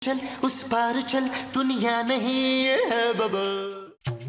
चल उस पार चल, दुनिया नहीं है बबल।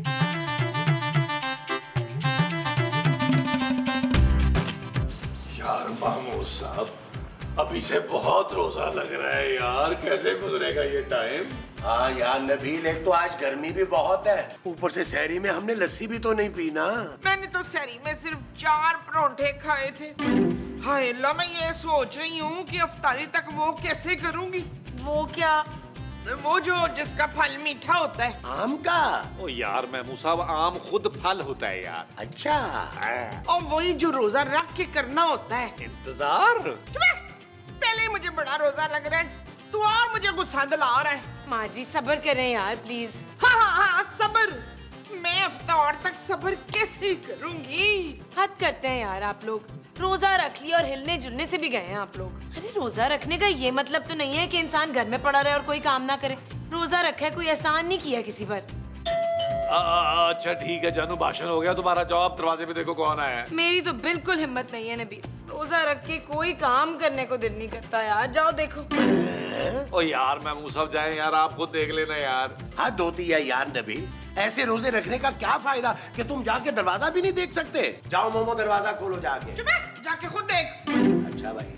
यार महमूद साहब, अभी से बहुत रोजा लग रहा है यार, कैसे गुजरेगा ये टाइम? हाँ यार नबील, एक तो आज गर्मी भी बहुत है, ऊपर से सहरी में हमने लस्सी भी तो नहीं पी ना। मैंने तो सहरी में सिर्फ 4 परोंठे खाए थे। हाय अल्लाह, मैं ये सोच रही हूँ कि अफ्तारी तक वो कैसे करूँगी। वो क्या? वो जो जिसका फल मीठा होता है। आम का? ओ यार महमूद साहब, आम खुद फल होता है यार। अच्छा। और वही जो रोजा रख के करना होता है। इंतजार? पहले मुझे बड़ा रोजा लग रहा है, तू और मुझे गुस्सा दिला रहा है। माँ जी सब्र करें यार प्लीज। हाँ सब्र। मैं अफ्तार तक सब्र कैसे करूँगी? हद करते हैं यार आप लोग। रोजा रख लिया और हिलने जुलने से भी गए हैं आप लोग। अरे रोजा रखने का ये मतलब तो नहीं है कि इंसान घर में पड़ा रहे और कोई काम ना करे। रोजा रखा है, कोई एहसान नहीं किया किसी पर। अच्छा ठीक है जानू, भाषण हो गया तुम्हारा। जवाब दरवाजे पे देखो कौन आया है। मेरी तो बिल्कुल हिम्मत नहीं है नबील, रोजा रख के कोई काम करने को दिल नहीं करता यार। जाओ देखो। ओ यार महमूद साहब जाए यार, आप खुद देख लेना यार। हद होती है यार नबील, ऐसे रोजे रखने का क्या फायदा कि तुम जाके दरवाजा भी नहीं देख सकते। जाओ मोमो, दरवाजा खोलो जाके। जाके खुद देख। अच्छा भाई।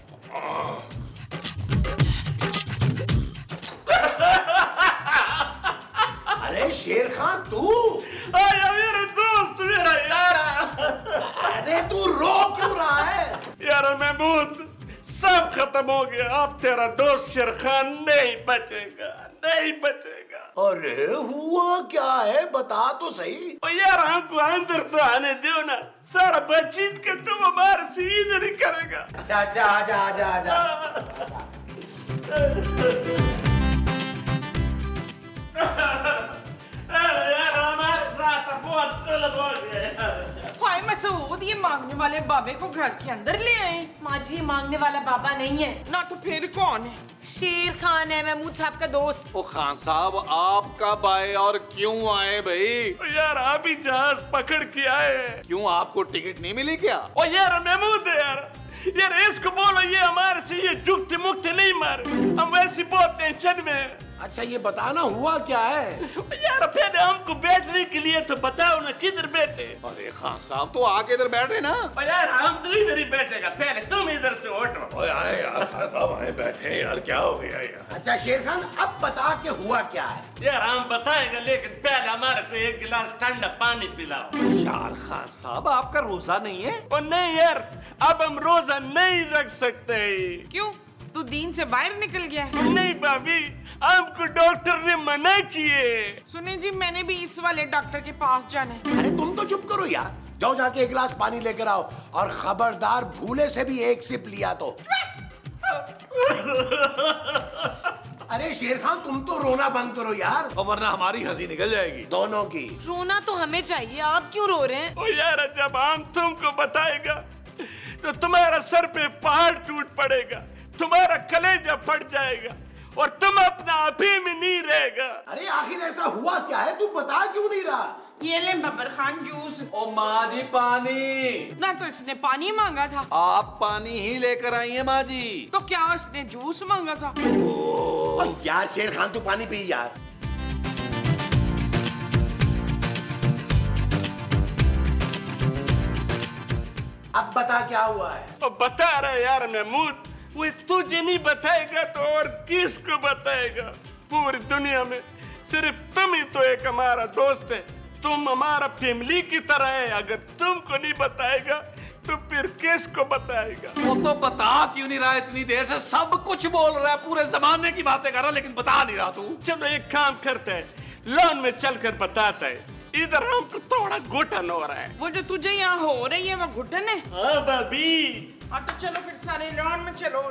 अरे शेर खान तू? आया मेरा दोस्त, मेरा यार। अरे तू रो क्यों रहा है? यार महमूद, सब खत्म हो गया। अब तेरा दोस्त शेर खान नहीं बचेगा, नहीं बचेगा। अरे हुआ क्या है, बता तो सही। ओ यार हमको अंदर तो आने दो ना, सारा बातचीत के तुम हमारे से इधर ही करेगा। अच्छा अच्छा, आजा आजा आजा। यार हमारे साथ बहुत जुल्म हो गया। हाय मसूद, ये मांगने वाले बाबे को घर के अंदर ले आए। माँ जी मांगने वाला बाबा नहीं है ना तो फिर कौन है? शेर खान है, महमूद साहब का दोस्त। ओ खान साहब, आप कब आए और क्यों आए भाई? यार आप ही जहाज पकड़ के आए। क्यों, आपको टिकट नहीं मिली क्या? ओ यार महमूद यार इसको बोलो ये हमारे से ये जुगते मुक्ते नहीं मारे, हम वैसे बहुत टेंशन में हैं। अच्छा ये बताना हुआ क्या है? यार फिर हमको बैठने के लिए तो बताओ ना, किधर बैठे? अरे खान साहब तो आके इधर बैठे ना। यार हम तो इधर ही बैठेगा, पहले तुम इधर से उठो। आए यार खान साहब, आए बैठे यार, क्या हो गया यार? अच्छा शेर खान, अब बता के हुआ क्या है? यार हम बताएगा, लेकिन पहले हमारे को एक गिलास ठंडा पानी पिलाओ। यार खान साहब आपका रोजा नहीं है? और नहीं यार, अब हम रोजा नहीं रख सकते। क्यों, तू दीन से बाहर निकल गया है? नहीं भाभी, हमको डॉक्टर ने मना किए। सुने जी, मैंने भी इस वाले डॉक्टर के पास जाना है। अरे तुम तो चुप करो यार, जाओ जाके एक गिलास पानी लेकर आओ, और खबरदार भूले से भी एक सिप लिया तो। अरे शेर खान तुम तो रोना बंद करो यार, वरना हमारी हंसी निकल जाएगी दोनों की। रोना तो हमें चाहिए, आप क्यों रो रहे हैं? ओ यार जब हम तुमको बताएगा तो तुम्हारा सर पे पहाड़ टूट पड़ेगा, तुम्हारा कलेजा फट जाएगा और तुम अपना आप ही में नहीं रहेगा। अरे आखिर ऐसा हुआ क्या है, तू बता क्यों नहीं रहा? ये ले बब्बर खान जूस। ओ माँ जी पानी। ना तो इसने पानी मांगा था। आप पानी ही लेकर आई हैं माँ जी। तो क्या उसने जूस मांगा था? ओ यार शेर खान तू पानी पी यार। अब बता क्या हुआ है? अब बता रहे यार महमूद, वो तुझे नहीं बताएगा तो और किसको बताएगा? पूरी दुनिया में सिर्फ तुम ही तो एक हमारा दोस्त है, तुम हमारा फैमिली की तरह है। अगर तुमको नहीं बताएगा तो फिर किसको बताएगा? वो तो बता क्यों नहीं रहा? इतनी देर से सब कुछ बोल रहा है, पूरे जमाने की बातें कर रहा है, लेकिन बता नहीं रहा तू। चलो एक काम करते हैं, लॉन में चलकर बताता है। इधर हमको थोड़ा घुटन हो रहा है। वो जो तुझे यहाँ हो रही है वो घुटन है? हाँ भाभी। हाँ तो चलो फिर सारे लॉन में चलो।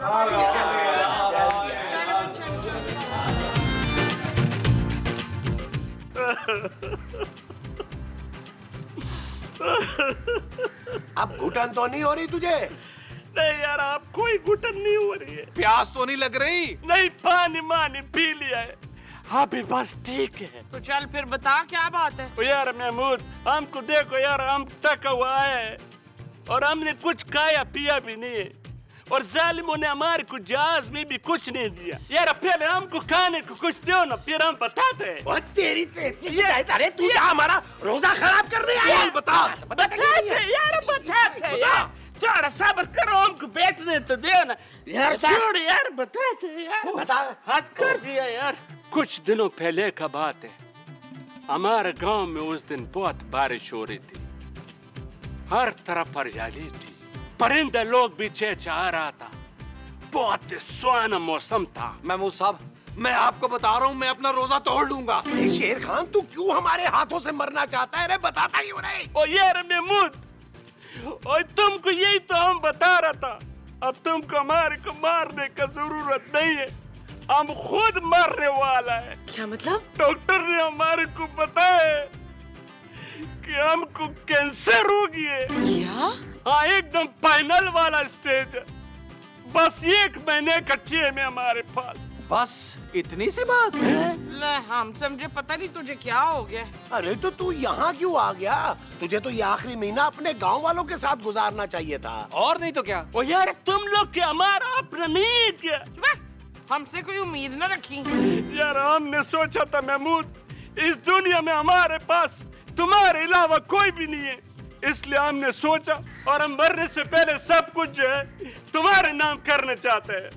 अब घुटन तो नहीं हो रही तुझे? नहीं यार, आप कोई घुटन नहीं हो रही है। प्यास तो नहीं लग रही? नहीं, पानी मानी पी लिया है, अभी बस ठीक है। तो चल फिर बता क्या बात है? ओ यार महमूद, हमको देखो यार, हम थका हुआ है और हमने कुछ खाया पिया भी नहीं है। और जालिमों ने हमारे को जहाज में भी कुछ नहीं दिया। यार पहले हमको खाने को कुछ दो ना, फिर हम बताते हैं। और तेरी अरे तू यहाँ हमारा रोजा खराब कर रहे हैं। बताते यार, थोड़ा सब्र करो, हमको बैठने तो दो ना यार। छोड़ यार, बताते यार, बता। हद कर दिया यार। कुछ दिनों पहले का बात है, हमारे गांव में उस दिन बहुत बारिश हो रही थी, हर तरफ हरियाली थी, परिंदे लोग भी चहचहा रहा था, बहुत ही सुहाना मौसम था। महमूद साहब, मैं आपको बता रहा हूँ, मैं अपना रोजा तोड़ लूंगा। शेर खान तू क्यों हमारे हाथों से मरना चाहता है रे? बताता क्यों नहीं? ओ यार महमूद, और तुमको यही तो हम बता रहा था, अब तुमको हमारे को मारने का जरूरत नहीं है, हम खुद मरने वाला है। क्या मतलब? डॉक्टर ने हमारे को बताया कि हमको कैंसर हो गया है। क्या? हाँ, एकदम फाइनल वाला स्टेज है, बस 1 महीने का टाइम है हमारे पास। बस इतनी सी बात? ले, हम समझे पता नहीं तुझे क्या हो गया। अरे तो तू यहाँ क्यों आ गया? तुझे तो ये आखिरी महीना अपने गांव वालों के साथ गुजारना चाहिए था। और नहीं तो क्या? ओ यार, तुम लोग के हमारा अपना नहीं है क्या? हमसे कोई उम्मीद न रखी। यार हमने सोचा था महमूद, इस दुनिया में हमारे पास तुम्हारे अलावा कोई भी नहीं है, इसलिए हमने सोचा और हम मरने से पहले सब कुछ जो है तुम्हारे नाम करना चाहते हैं।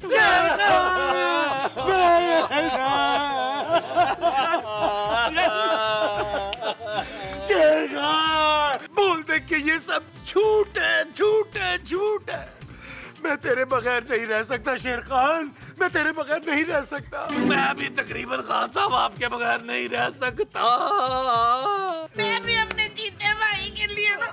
बोल दे कि ये सब झूठ है, झूठ है, झूठ है। मैं तेरे बगैर नहीं रह सकता शेर खान, मैं तेरे बगैर नहीं रह सकता। मैं भी तकरीबन खान साहब आपके बगैर नहीं रह सकता। मैं भी अपने जीते भाई के लिए ना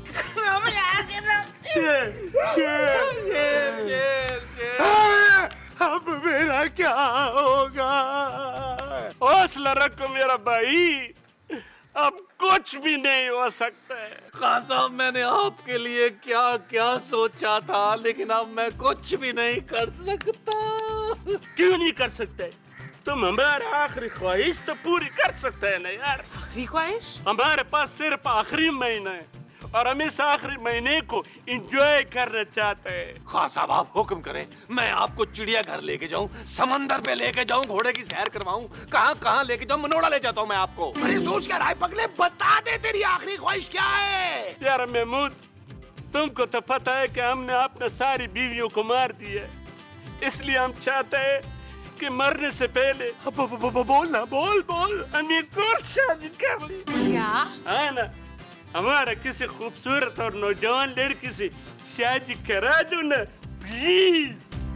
अब मेरा क्या होगा? हौसला रखो मेरा भाई, अब कुछ भी नहीं हो सकता है। खान साहब, मैंने आपके लिए क्या क्या सोचा था, लेकिन अब मैं कुछ भी नहीं कर सकता। क्यों नहीं कर सकते? तुम हमारा आखिरी ख्वाहिश तो पूरी कर सकते हैं ना यार। आखिरी ख्वाहिश? हमारे पास सिर्फ आखिरी महीना है और हम इस आखिरी महीने को एंजॉय करना चाहते हैं। खान साहब, आप हुक्म करें, मैं आपको चिड़ियाघर लेके जाऊं, समंदर पे लेके जाऊं, घोड़े की सैर करवाऊं, कहाँ कहाँ लेके जाऊं, मनोड़ा ले जाता हूं मैं आपको। अरे सोच क्या रहा है पगले? बता दे तेरी आखिरी ख्वाहिश क्या है? यार महमूद, तुमको तो पता है कि हमने अपने सारी बीवियों को मार दिया है, इसलिए हम चाहते हैं कि मरने से पहले बोल ना, बोल बोल। हम एक और शादी कर ली। क्या? है ना, हमारा किसी खूबसूरत और नौजवान लड़की से शादी करा दो ना प्लीज।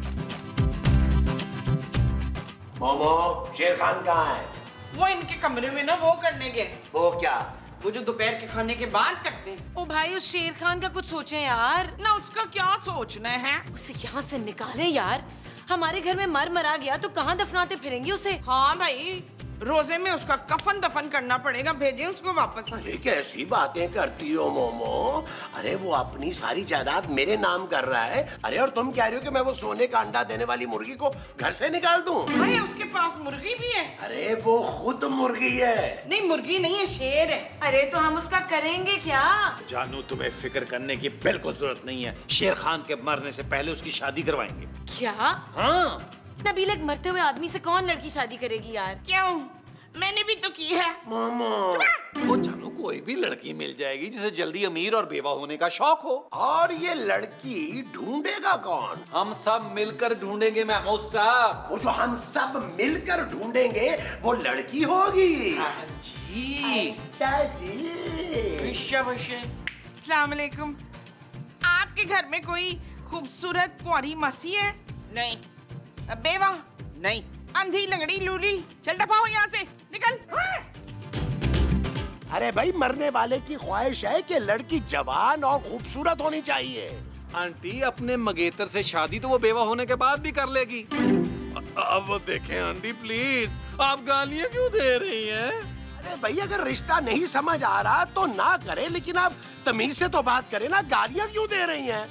मोमो, शेर खान कहाँ है? वो इनके कमरे में ना वो करने गए। वो क्या? वो जो दोपहर के खाने के बाद करते हैं। ओ भाई, उस शेर खान का कुछ सोचें यार। ना उसका क्या सोचना है? उसे यहाँ से निकालें यार, हमारे घर में मरा गया तो कहाँ दफनाते फिरेंगे उसे। हाँ भाई, रोजे में उसका कफन दफन करना पड़ेगा, भेजें उसको वापस। अरे कैसी बातें करती हो मोमो? अरे वो अपनी सारी जायदाद मेरे नाम कर रहा है। अरे और तुम कह रही हो कि मैं वो सोने का अंडा देने वाली मुर्गी को घर से निकाल दूं? भाई उसके पास मुर्गी भी है। अरे वो खुद मुर्गी है। नहीं, मुर्गी नहीं है, शेर है। अरे तो हम उसका करेंगे क्या? जानू, तुम्हें फिक्र करने की बिल्कुल जरूरत नहीं है। शेर खान के मरने से पहले उसकी शादी करवाएंगे। क्या? हाँ, नबील, एक मरते हुए आदमी से कौन लड़की शादी करेगी यार? क्यों? मैंने भी तो की है। मोमो, वो जानू, कोई भी लड़की मिल जाएगी जिसे जल्दी अमीर और बेवा होने का शौक हो। और ये लड़की ढूंढेगा कौन? हम सब मिलकर ढूंढेंगे महमूद साहब। वो जो हम सब मिलकर ढूंढेंगे वो लड़की होगी। जी। अच्छा जी। अस्सलाम वालेकुम। आपके घर में कोई खूबसूरत कुंवारी मसी है? नहीं। बेवा? नहीं। अंधी लंगड़ी लूली? चल दफा हो यहाँ से, निकल। अरे भाई, मरने वाले की ख्वाहिश है कि लड़की जवान और खूबसूरत होनी चाहिए। आंटी, अपने मंगेतर से शादी तो वो बेवा होने के बाद भी कर लेगी। अब वो देखें आंटी, प्लीज, आप गालियाँ क्यों दे रही हैं? अरे भाई, अगर रिश्ता नहीं समझ आ रहा तो ना करे, लेकिन आप तमीज से तो बात करें ना, गालियाँ क्यों दे रही हैं?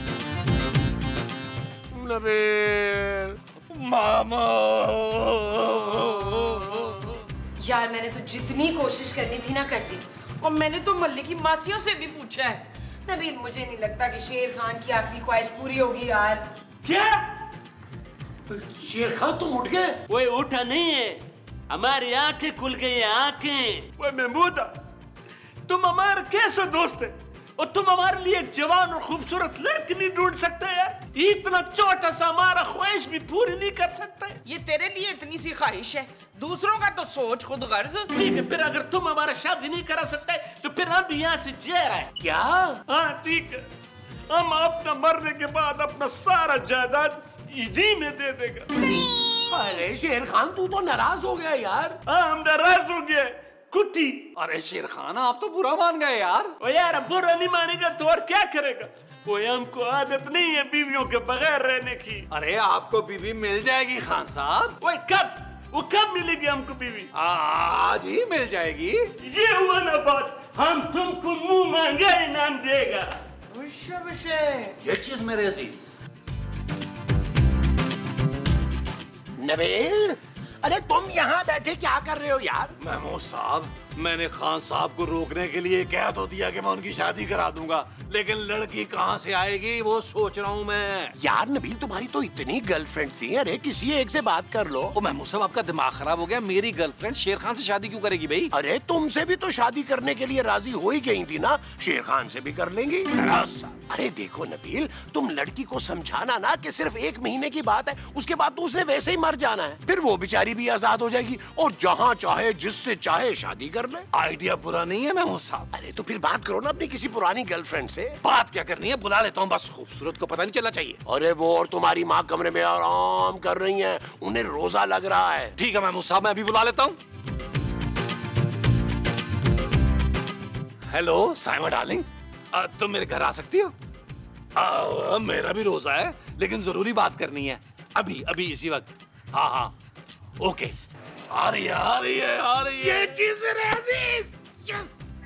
नबील, मामा। यार मैंने तो जितनी कोशिश करनी थी ना कर दी। और मैंने तो मल्ले की मासियों से भी पूछा है, नबील, मुझे नहीं लगता कि शेर खान की आखिरी ख्वाहिश पूरी होगी यार। क्या? शेर खान तुम उठ गए? वो उठा नहीं है, हमारी आंखें खुल गई हैं, आंखें। वो महमूदा, तुम हमारे कैसे दोस्त है और तुम हमारे लिए एक जवान और खूबसूरत लड़की नहीं ढूंढ सकते यार? इतना छोटा सा हमारा ख्वाहिश भी पूरी नहीं कर सकते? ये तेरे लिए इतनी सी ख्वाहिश है, दूसरों का तो सोच खुद गर्ज। ठीक है, फिर अगर तुम हमारा शादी नहीं करा सकते तो फिर हम भी यहाँ से जा रहे हैं। क्या? हाँ ठीक है, हम अपना मरने के बाद अपना सारा जायदाद ईदी में दे देगा। अरे शेर खान तू तो नाराज हो गया यार। हाँ, हम नाराज हो गए कुत्ती। अरे शेर खान आप तो बुरा मान गए यार। ओ यार, बुरा नहीं मानेगा तो और क्या करेगा? वो हमको आदत नहीं है बीवियों के बगैर रहने की। अरे आपको बीवी मिल जाएगी खान साहब। वो कब मिलेगी हमको बीवी? आज ही मिल जाएगी। ये हुआ ना बात, हम तुमको मुंह मांगा इनाम देगा। ये चीज मेरे अजीज। नबील, अरे तुम यहाँ बैठे क्या कर रहे हो यार? महमूद साहब, मैंने खान साहब को रोकने के लिए कह तो दिया कि मैं उनकी शादी करा दूंगा, लेकिन लड़की कहाँ से आएगी वो सोच रहा हूँ मैं। यार नबील, तुम्हारी तो इतनी गर्लफ्रेंड थी, अरे किसी एक से बात कर लो। ओ महमूद साहब, आपका दिमाग खराब हो गया? मेरी गर्लफ्रेंड शेर खान से शादी क्यों करेगी भाई? अरे तुमसे भी तो शादी करने के लिए राजी हो ही गई थी ना, शेर खान से भी कर लेंगी। अरे देखो नबील, तुम लड़की को समझाना ना कि सिर्फ 1 महीने की बात है, उसके बाद तो उसने वैसे ही मर जाना है, फिर वो बेचारी भी आजाद हो जाएगी और जहाँ चाहे जिससे चाहे शादी कर ले। आइडिया बुरा नहीं है महमूद साहब। अरे तो फिर बात करो ना अपनी किसी पुरानी गर्लफ्रेंड से। बात क्या करनी है, बुला लेता हूँ, बस खूबसूरत को पता नहीं चलना चाहिए। अरे वो और तुम्हारी माँ कमरे में आराम कर रही हैं, उन्हें रोजा लग रहा है। ठीक है महमूद साहब, मैं अभी बुला लेता हूँ। हेलो साइमा डार्लिंग, तुम मेरे घर आ सकती हो? मेरा भी रोजा है, लेकिन जरूरी बात करनी है, अभी अभी इसी वक्त। हाँ हाँ ओके, आ रही है आ रही है आ रही है। ये चीज मेरे अजीज, yes.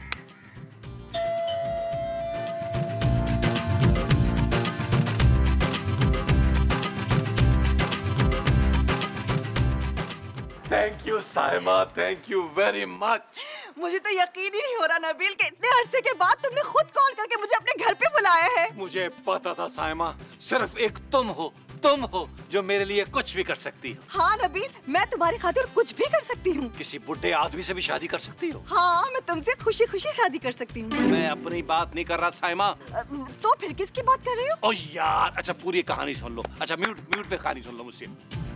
Thank you Saima, thank you very much. मुझे तो यकीन ही नहीं हो रहा नबील कि इतने अरसे के बाद तुमने खुद कॉल करके मुझे अपने घर पे बुलाया है। मुझे पता था साइमा, सिर्फ एक तुम हो जो मेरे लिए कुछ भी कर सकती हो। हाँ नबील, मैं तुम्हारी खातिर कुछ भी कर सकती हूँ। किसी बुढ़े आदमी से भी शादी कर सकती हो। हाँ, मैं तुमसे खुशी खुशी शादी कर सकती हूँ। मैं अपनी बात नहीं कर रहा साइमा। तो फिर किसकी बात कर रहे हो? ओ यार, अच्छा पूरी कहानी सुन लो। अच्छा म्यूट पे कहानी सुन लो मुझसे।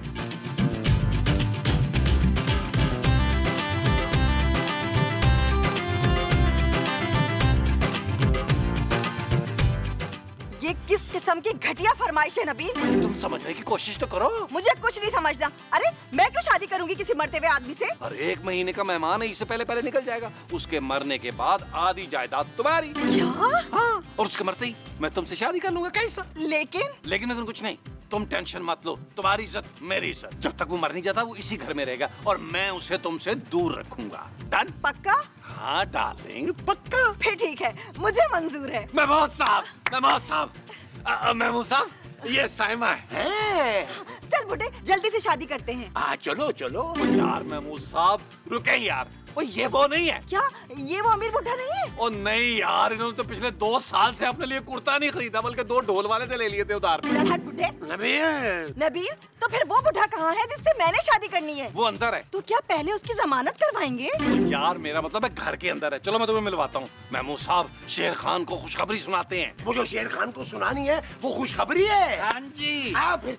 ये किस किस्म की घटिया फरमाइश है नबील? तुम समझने की कोशिश तो करो। मुझे कुछ नहीं समझना। अरे मैं क्यों शादी करूंगी किसी मरते हुए आदमी से? अरे 1 महीने का मेहमान है, इससे पहले निकल जाएगा। उसके मरने के बाद आधी जायदाद तुम्हारी। क्या? हाँ, और उसके मरते ही मैं तुमसे शादी कर लूंगा। कैसा? लेकिन कुछ नहीं, तुम टेंशन मत लो, तुम्हारी इज्जत मेरी इज्जत। जब तक वो मर नहीं जाता वो इसी घर में रहेगा और मैं उसे तुमसे दूर रखूंगा। डन? पक्का? हाँ डार्लिंग, पक्का। फिर ठीक है, मुझे मंजूर है। महमूद साहब, महमूद साहब, ये साइमा है। चल बुड्ढे, जल्दी से शादी करते हैं। चलो चलो यार महमूद साहब रुके यार, ये वो नहीं है। क्या ये वो अमीर बुड्ढा नहीं है? ओ नहीं यार, इन्होंने तो पिछले 2 साल से अपने लिए कुर्ता नहीं खरीदा, बल्कि 2 ढोल वाले से ले लिए थे उधार। चल हट बुड्ढे। नबील, तो फिर वो बुड्ढा कहाँ है जिससे मैंने शादी करनी है? वो अंदर है। तो क्या पहले उसकी जमानत करवाएंगे? यार मेरा मतलब है घर के अंदर है। चलो मैं तुम्हें मिलवाता हूँ। महमूद साहब शेर खान को खुशखबरी सुनाते हैं। वो जो शेर खान को सुनानी है वो खुशखबरी है। हाँ जी, फिर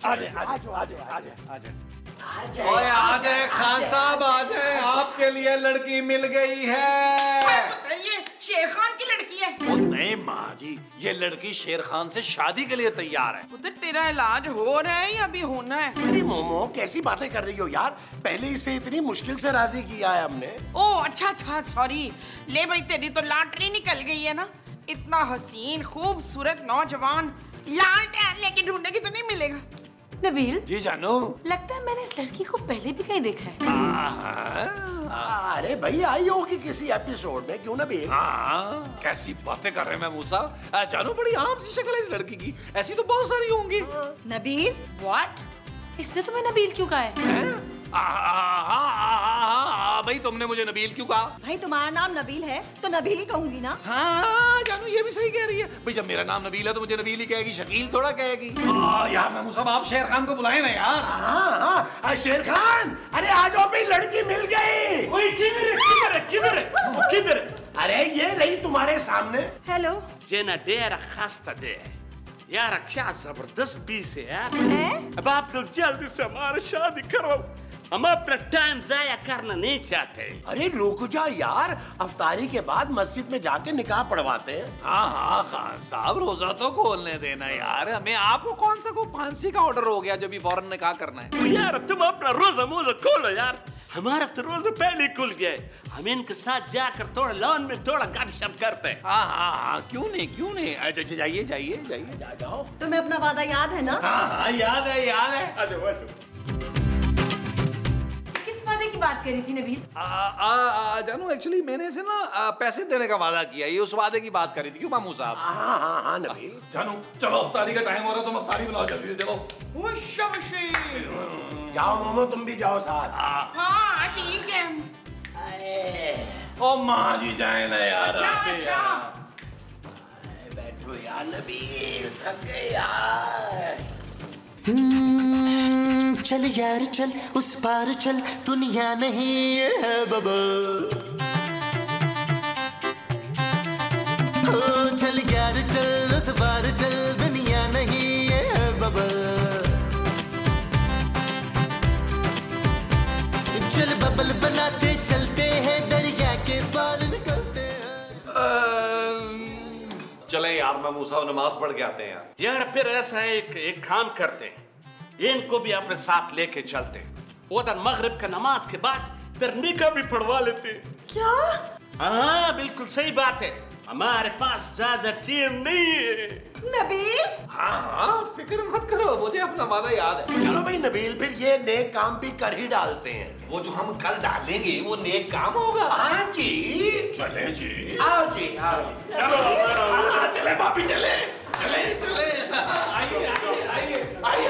ओए आ जाए खान साहब, आ जाए, आपके लिए लड़की मिल गई है। ये शेर खान की लड़की है। ओ नहीं माँ जी, ये लड़की शेर खान से शादी के लिए तैयार है। उधर तेरा इलाज हो रहा है या अभी होना है? अरे मोमो, कैसी बातें कर रही हो यार? पहले इसे इतनी मुश्किल से राजी किया है हमने। ओ अच्छा सॉरी। ले भाई, तेरी तो लॉटरी निकल गई है ना। इतना हसीन खूबसूरत नौजवान लाल टैन लेके ढूंढेगी तो नहीं मिलेगा। नबील जी जानू, लगता है मैंने इस लड़की को पहले भी कहीं देखा है। अरे भाई आई होगी किसी एपिसोड में, क्यों ना भी? कैसी बातें कर रहे हैं महमूद साहब। जानू बड़ी आम सी शक्ल है इस लड़की की, ऐसी तो बहुत सारी होंगी। नबील, व्हाट? इसने तुम्हें नबील क्यों कहा है? भाई तुमने मुझे नबील क्यों कहा? भाई तुम्हारा नाम नबील है तो नबील ही कहूंगी ना। हाँ जानू ये भी सही कह रही है भाई, जब मेरा नाम नबील है तो मुझे नबील ही कहेगी, शकील थोड़ा कहेगी। यार महमूद साहब आप शेर खान को बुलाए ना यार। हाँ शेर खान, अरे आ जाओ भाई, लड़की मिल गई। किधर? अरे ये रही तुम्हारे सामने। हेलो। जेना डेरा खास्ता दे यार, क्या जबरदस्त पीस है यार। अब आप लोग जल्दी से हमारी शादी करो, हम अपना टाइम जाया करना नहीं चाहते। अरे रुक जा यार, अफ्तारी के बाद मस्जिद में जाके निकाह पढ़वाते हैं। हाँ खान साहब रोजा तो खोलने देना यार हमें। आपको कौन सा को फांसी का ऑर्डर हो गया जो भी फौरन निकाह करना है? यार तुम अपना रोजा मोजा खोलो यार, हमारा तो रोजा पहले खुल गया है। हम इनके साथ जाकर थोड़ा लॉन में थोड़ा गपशप करते हैं। हाँ क्यों नहीं। अच्छा जाइए जाओ। तुम्हें अपना वादा याद है ना? हाँ याद है। किस वादे की बात करी थी नबील? जानू एक्चुअली मैंने इसे ना पैसे देने का वादा किया, ये उस वादे की बात करी थी। क्यों मामू साहब? हाँ नबील। जानू चलो अफ्तारी का टाइम हो रहा है, तुम अफ्तारी बनाओ जल्दी से। चलो जाओ मोमो, तुम भी जाओ साथ। हाँ ठीक है। ओ माँ जी जाए ना यार। बैठो यार नबील, थक गए यार। चल यार चल, उस पार चल, दुनिया नहीं है बबल। ओ चल यार चल, उस पार चल, दुनिया नहीं है बबल। चल बबल बनाते चलते हैं, दरिया के पार निकलते हैं। चले यार महमूद साहब नमाज पढ़ के आते हैं यार फिर ऐसा है, एक काम करते हैं, इनको भी अपने साथ लेके चलते हैं। उधर मगरिब का नमाज के बाद फिर निकाह भी पढ़वा लेते हैं। क्या? हाँ बिल्कुल सही बात है, हमारे पास ज्यादा टाइम नहीं है। नबील। हाँ फिक्र मत करो, मुझे अपना वादा याद है। चलो भाई नबील, फिर ये नेक काम भी कर ही डालते हैं। वो जो हम कल डालेंगे वो नेक काम होगा। हाँ जी, चले जी। आओ जी आओ। चलो चले भाभी चले। आइए।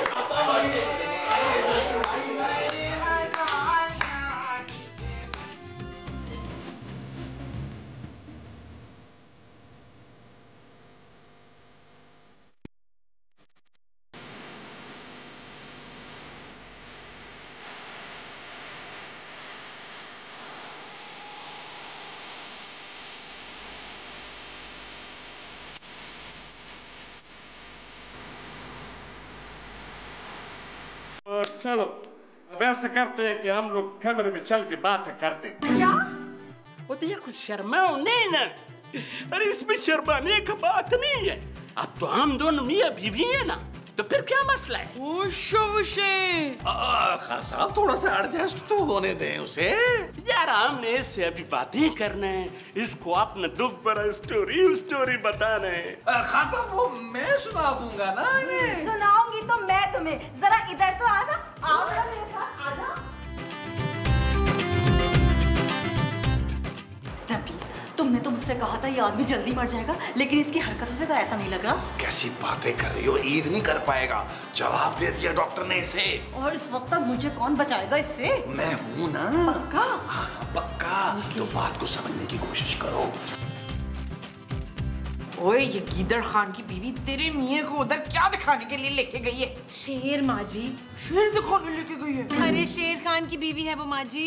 और चलो अब ऐसा करते हैं कि हम लोग कमरे में चल के बातें करते हैं। क्या? वो तो ये कुछ शर्माओ नहीं ना। अरे इसमें शर्माने की बात नहीं है, अब तो हम दोनों मियां बीवी हैं ना, तो फिर क्या मसला है? खान साहब थोड़ा सा एडजस्ट तो होने दें उसे। यार हमने इससे अभी बातें करना है, इसको अपना दुख भरा स्टोरी बताना है। खान साहब वो मैं सुना दूंगा ना इन्हें। सुनाऊंगी तो मैं तुम्हें, जरा इधर तो आना। आओ जरा मेरे साथ, आ जाओ। नबील, तुमने तो मुझसे कहा था ये आदमी जल्दी मर जाएगा, लेकिन इसकी हरकतों से तो ऐसा नहीं लग रहा। कैसी बातें कर रही हो, ईद नहीं कर पाएगा, जवाब दे दिया डॉक्टर ने इसे। और इस वक्त तक मुझे कौन बचाएगा इससे? मैं हूं ना। पक्का? हाँ पक्का। तो बात को समझने की कोशिश करो। ओए ये गीदड़ खान की बीवी तेरे मियाँ को उधर क्या दिखाने के लिए लेके गई है? शेर माँ जी। शेर दिखाने लेके गई है? अरे शेर खान की बीवी है वो माँ जी।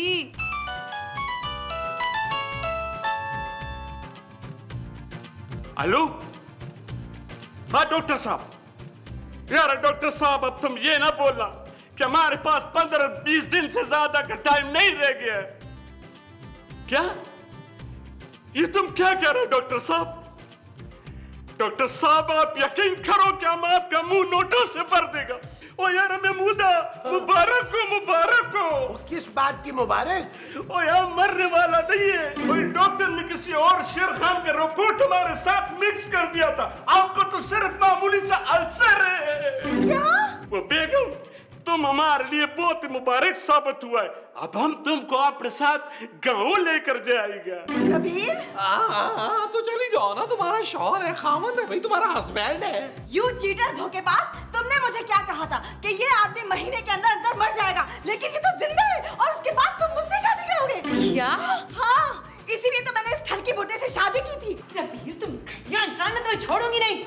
हेलो, हाँ डॉक्टर साहब। यार डॉक्टर साहब अब तुम ये ना बोलना कि हमारे पास 15-20 दिन से ज्यादा का टाइम नहीं रह गया है। क्या ये तुम क्या कह रहे हो डॉक्टर साहब? डॉक्टर साहब आप यकीन करो कि हम आपका मुंह नोटों से भर देगा। ओ यार महमूदा, मुबारक हो। किस बात की मुबारक? ओ यार मरने वाला नहीं है, कोई डॉक्टर ने किसी और शेर खान का रिपोर्ट हमारे साथ मिक्स कर दिया था, आपको तो सिर्फ मामूली सा अल्सर है। क्या? वो बेगम तुम हमारे लिए बहुत ही मुबारक साबित हुआ है, अब हम तुमको अपने साथ गाँव लेकर जाएगा। नबील? हाँ तो चली जाओ ना, तुम्हारा शौहर है, खामन है भाई, तुम्हारा हस्बैंड है। यू चीटर धोखेबाज, तुमने मुझे क्या कहा था कि ये आदमी महीने के अंदर अंदर मर जाएगा, लेकिन ये तो जिंदा है और उसके बाद तुम मुझसे शादी करोगे। क्या? हाँ, इसीलिए तो मैंने इस ठरकी बुड्ढे से शादी की थी। नबील, तुम घटिया इंसान, मैं तुम्हें छोड़ूंगी नहीं।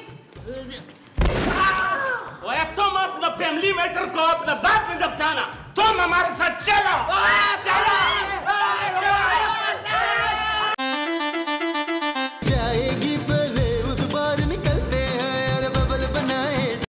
तुम अपना फैमिली मैटर को अपने बाप में जब जाना, तुम हमारे साथ चलो।